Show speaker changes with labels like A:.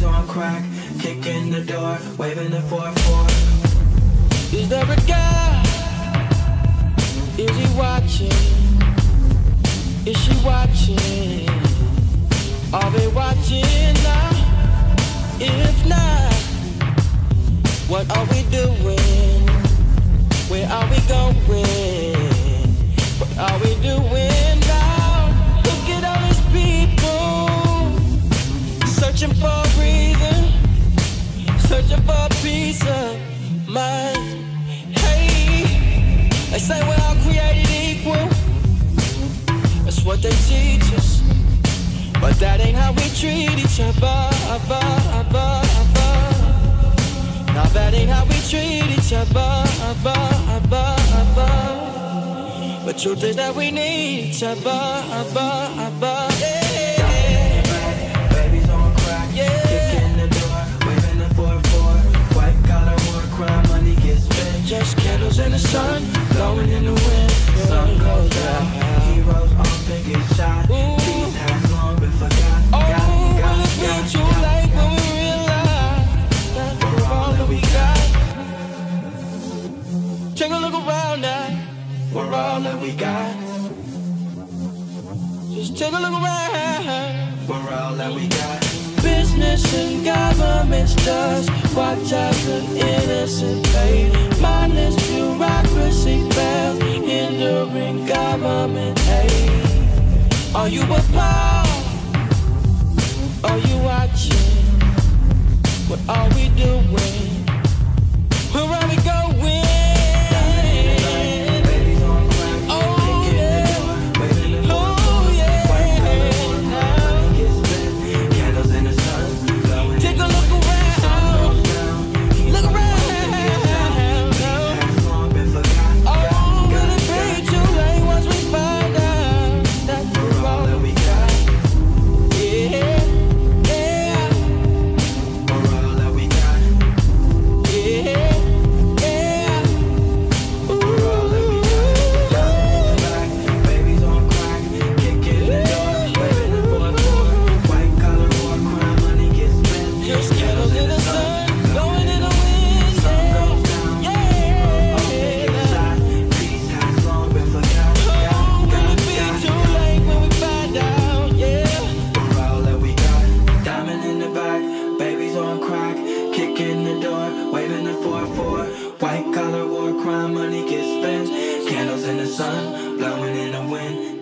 A: baby's on crack, kicking the door, waving the 4-4.
B: Is there a guy? Is he watching? Is she watching? Are they watching now? If not, what are we doing? Where are we going? What are we doing now? Look at all these people searching for a reason, searching for a piece of mind. Hey, they say we're all created equal. That's what they teach us, but that ain't how we treat each other. Now that ain't how we treat each other. But truth is that we need each other.
A: Baby's on crack, kicking the door, waving the 4-4. White collar, war crime, money gets spent.
B: Just candles in the sun, blowing in the wind.
A: Sun goes down, heroes often get shot. Peace has long been forgot.
B: Will it be too late when we realize that we're all that we got? Take a look around now.
A: We're all that we got.
B: Just take a look around.
A: We're all that we got.
B: Business and governments just watch as an innocent pay. Mindless bureaucracy fails, hindering government aid. Are you appalled? Are you watching? What are we doing? Where are we going?
A: Kicking the door, waving the 4-4. White collar, war crime, money gets spent. Candles in the sun, blowing in the wind.